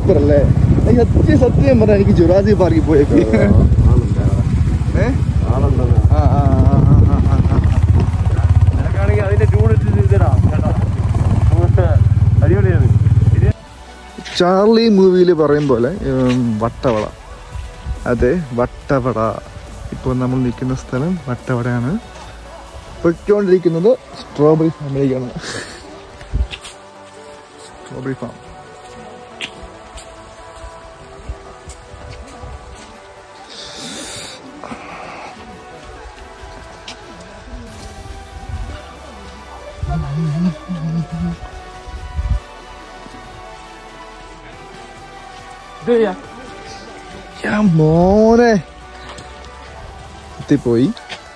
Super അല്ലേ? സത്യം പറഞ്ഞാൽ എനിക്ക് ജുറാസിക് പാർക്കിൽ പോയേക്കും. ചാർലി മൂവിയിൽ പറയും പോലെ വട്ടവട. അതെ, വട്ടവട. ഇപ്പോൾ നമ്മൾ നിൽക്കുന്ന സ്ഥലം വട്ടവടയാണ്. പൊയ്ക്കൊണ്ടിരിക്കുന്നത് സ്ട്രോബെറി ഫാമിലേക്കാണ്. Strawberry farm. മോനെ എത്തിപ്പോയി.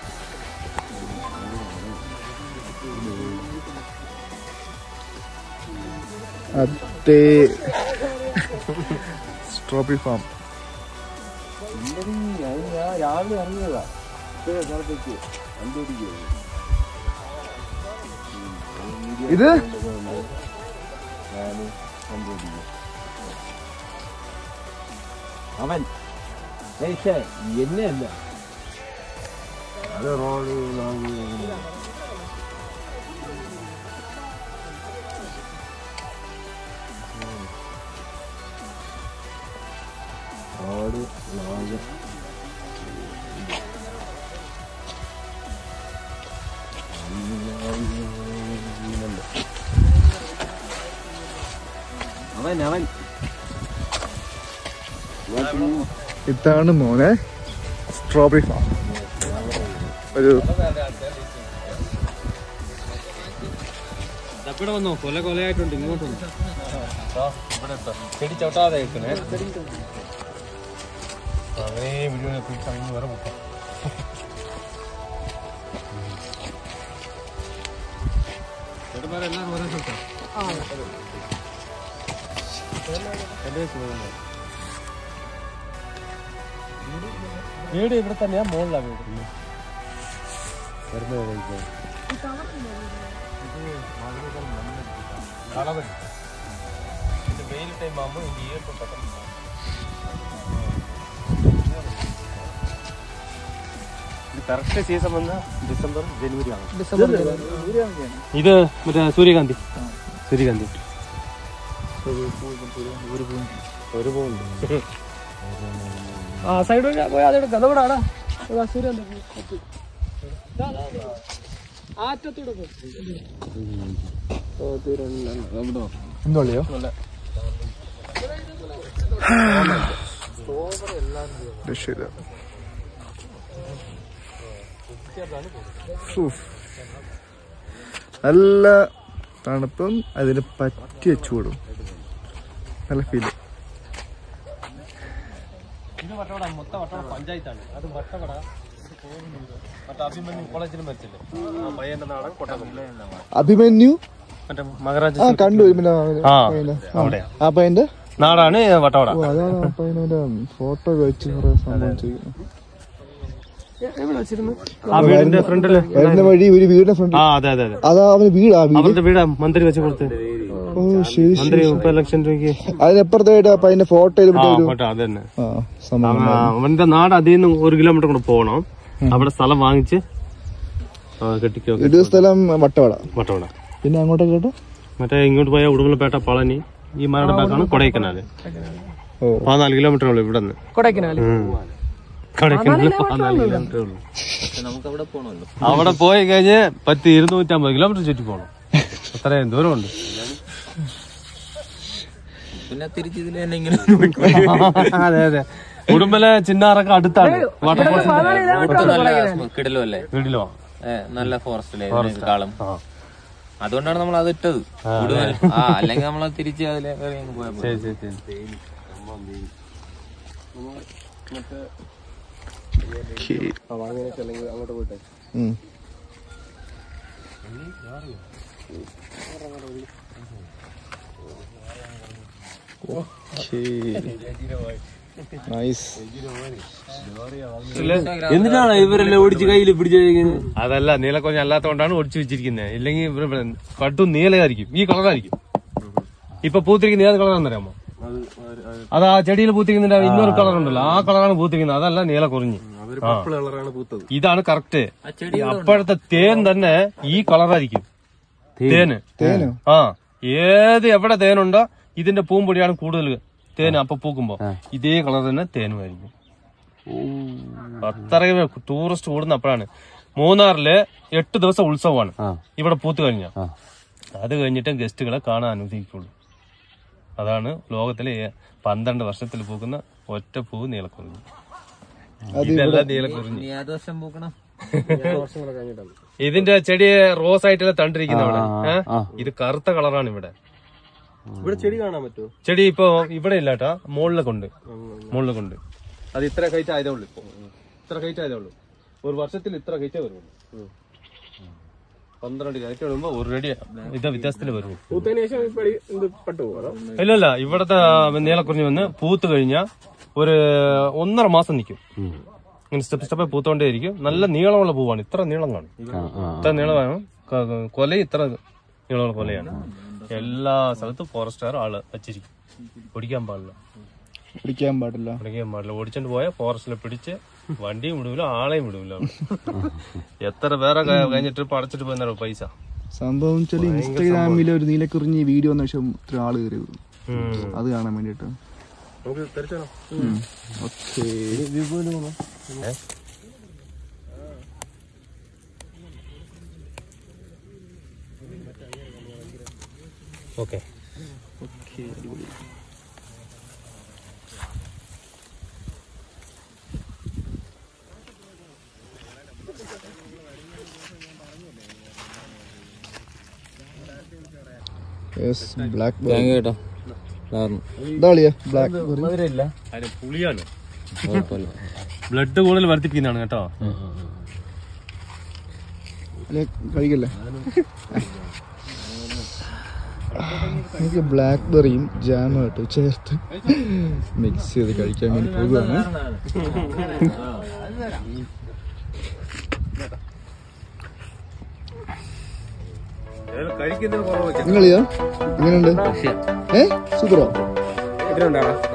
അതെ, സ്ട്രോബെറി ഫാം. രാവിലെ ഇറങ്ങിയതാ. ഇത് അവൻ എന്നെയല്ല, അത് റോഡ് റോഡ് അവൻ ഇതാണ് മോനെ സ്ട്രോബെറി ഫാം. ഒരു വന്നോ, കൊലയായിട്ടുണ്ട്. ഇങ്ങോട്ട് ചെടി ചവിട്ടാതെ വേറെ മുട്ട. എല്ലാവരും ഒരേ സ്ഥലത്താ. വീട് ഇവിടെ തന്നെയാ, മുകളിലാ വീട്. വെയിൽ ടൈം ആകുമ്പോൾ കറക്റ്റ് സീസൺ വന്ന ഡിസംബർ ജനുവരി ആണ്. ഇത് മറ്റേ സൂര്യകാന്തി. ഒരു പൂവുണ്ട്. ആ സൈഡ് പോയി അതെടുക്കാം. അതോടാടാ സൂര്യകാന്തി ആറ്റത്തൂടെ എന്തോളിയോ നല്ല തണുപ്പും അതിന് പറ്റിയ ചൂടും. നല്ല ഫീല്. ഇത് വട്ടവട, മൊത്തം വട്ടവട പഞ്ചായത്താണ്. അത് വട്ടവട അഭിമന്യു കോളേജിൽ മരിച്ചില്ലേ, പയ്യന്റെ നാടൻ അഭിമന്യു മഹാരാജ കണ്ടു. ആ പയ്യന്റെ നാടാണ് വട്ടവട. അതാണ് പയ്യന്റെ ഫോട്ടോ വെച്ച് വീടിന്റെ ഫ്രണ്ടില് വഴി ഒരു വീടിന്റെ ഫ്രണ്ട്. അതെ അതെ അതാ അവന് അവരുടെ വീടാ മന്ത്രി വെച്ച് കൊടുത്ത്. മന്ത്രി 30 ലക്ഷം രൂപയ്ക്ക്. അതിനപ്പുറത്തായിട്ട് പയ്യന്റെ ഫോട്ടോയിൽ അതന്നെ. അവന്റെ നാട് അതിൽ നിന്ന് 1 കിലോമീറ്റർ കൂടെ പോകണം. അവിടെ സ്ഥലം വാങ്ങിച്ച് കെട്ടിക്കോ. ഇത് സ്ഥലം വട്ടവട. പിന്നെ അങ്ങോട്ടൊക്കെ കേട്ടോ, മറ്റേ ഇങ്ങോട്ട് പോയ ഉടുമ്പലപേട്ട, പളനി. ഈ മലയുടെ ബാക്കാണ് കൊടൈക്കനാല്. 14 കിലോമീറ്റർ ഉള്ളു ഇവിടെ നിന്ന് കൊടൈക്കനാല്. 14 കിലോമീറ്റർ ഉള്ളു. അവിടെ പോയി കഴിഞ്ഞ് 250 കിലോമീറ്റർ ചുറ്റി പോകണം. അത്രയും ദൂരമുണ്ട്. പിന്നെ തിരിച്ചിതില് അതെ അതെ. ഉടുമ്പല ചിന്നാറൊക്കെ അടുത്താണ്. വീട്ടിലോ നല്ല ഫോറസ്റ്റിലേക്കാളും അതുകൊണ്ടാണ് നമ്മൾ അത് ഇട്ടത്. അല്ലെങ്കിൽ നമ്മളത് തിരിച്ച് അതിലെ അങ്ങോട്ട് പോട്ടെ. എന്തിനാണ് ഇവരെല്ലാം ഓടിച്ച് കയ്യിൽ പിടിച്ചിരിക്കുന്നത്? അതല്ല, നീലക്കൊഞ്ഞ അല്ലാത്തോണ്ടാണ് ഒടിച്ചു വെച്ചിരിക്കുന്നത്. ഇല്ലെങ്കിൽ കട്ടും നീലയായിരിക്കും, ഈ കളറായിരിക്കും. ഇപ്പൊ പൂത്തിരിക്കുന്ന ഏത് കളറാണെന്ന് അറിയാമോ? അത് ആ ചെടിയിൽ പൂത്തിക്കുന്നുണ്ട് ഇന്നൊരു കളർ ഉണ്ടല്ലോ, ആ കളറാണ് പൂത്തിക്കുന്നത്, അതല്ല നീലക്കുറിഞ്ഞി. ഇതാണ് കറക്റ്റ്. അപ്പോഴത്തെ തേൻ തന്നെ ഈ കളറായിരിക്കും തേന്. ആ, എവിടെ തേനുണ്ടോ ഇതിന്റെ പൂമ്പൊടിയാണ് കൂടുതൽ തേന്. അപ്പൊ പൂക്കുമ്പോ ഇതേ കളർ തന്നെ തേനുമായിരിക്കും. അത്രയും ടൂറിസ്റ്റ് കൂടുന്ന അപ്പോഴാണ്. മൂന്നാറില് 8 ദിവസം ഉത്സവമാണ് ഇവിടെ പൂത്ത് കഴിഞ്ഞ. അത് കഴിഞ്ഞിട്ട് ഗസ്റ്റുകളെ കാണാൻ അനുവദിക്കുള്ളൂ. അതാണ് ലോകത്തിലെ 12 വർഷത്തിൽ പൂക്കുന്ന ഒറ്റ പൂവ് നീലക്കുറിഞ്ഞി. ഇതെല്ലാം നീലക്കുറിഞ്ഞി. ഇതിന്റെ ചെടി റോസ് ആയിട്ടുള്ള തണ്ടിരിക്കുന്ന അവിടെ. ഇത് കറുത്ത കളറാണ് ഇവിടെ. ഇവിടെ ചെടി കാണാൻ പറ്റുമോ? ചെടി ഇപ്പൊ ഇവിടെ ഇല്ലാട്ടാ, മുകളിലൊക്കെ ഉണ്ട്. അത് ഇത്ര ഹൈറ്റ് ആയതേ ഉള്ളൂ. ഇപ്പൊ ഇത്ര ഹൈറ്റ് ആയതേ ഉള്ളൂ. ഒരു വർഷത്തിൽ ഇത്ര ഹൈറ്റേ വരുള്ളൂ. 12 ഹൈറ്റ് വരുമ്പോ ഒരു റെഡി ഇത് വ്യത്യാസത്തിൽ വരും. ഇല്ലല്ല, ഇവിടത്തെ നീലക്കുറിഞ്ഞി വന്ന് പൂത്ത് കഴിഞ്ഞാൽ ഒരു 1.5 മാസം നിൽക്കും. ഇങ്ങനെ സ്റ്റെപ്പ് പൂത്തോണ്ടേ ഇരിക്കും. നല്ല നീളമുള്ള പൂവാണ്. ഇത്ര നീളം കാണും. ഇത്ര നീളമാണ് കൊല. ഇത്ര നീളമുള്ള കൊലയാണ്. എല്ലാ സ്ഥലത്തും ഫോറസ്റ്റുകാർ ആള് വച്ചിരിക്കും. പിടിക്കാൻ പാടില്ല. ഓടിച്ചോണ്ട് പോയാൽ ഫോറസ്റ്റിൽ പിടിച്ച് വണ്ടിയും വിടൂല, ആളെയും വിടൂല. എത്ര പേരെ കഴിഞ്ഞ ട്രിപ്പ് അടച്ചിട്ട് പോയ പൈസ. സംഭവം ഇൻസ്റ്റാഗ്രാമിൽ ഒരു നീലക്കുറിഞ്ഞി വീഡിയോ വന്ന ശേഷം ഇത്ര ആള് കയറി അത് കാണാൻ വേണ്ടിട്ട്. ഓക്കെ. പുളിയാണ്. ബ്ലഡ് കൂടുതൽ വർദ്ധിപ്പിക്കുന്നതാണ് കേട്ടോ. കഴിക്കല്ലേ? എനിക്ക് ബ്ലാക്ക്ബെറിയും ജാമായിട്ട് ചേർത്ത് മിക്സ് ചെയ്ത് കഴിക്കാൻ വേണ്ടി പോകുകയാണ്. നിങ്ങളിയാ എങ്ങനെയുണ്ട്? സൂപ്പറോ?